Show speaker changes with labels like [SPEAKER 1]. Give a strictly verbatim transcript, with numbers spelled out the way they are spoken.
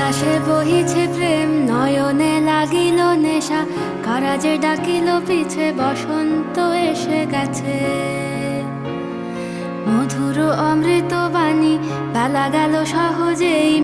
[SPEAKER 1] বাতাসে বহিছে প্রেম, নয়নে লাগিল নেশা, কারাজে ডাকিল পিছে, বসন্ত এসে গেছে। মধুর অমৃত বাণী, বেলা গেল সহজেই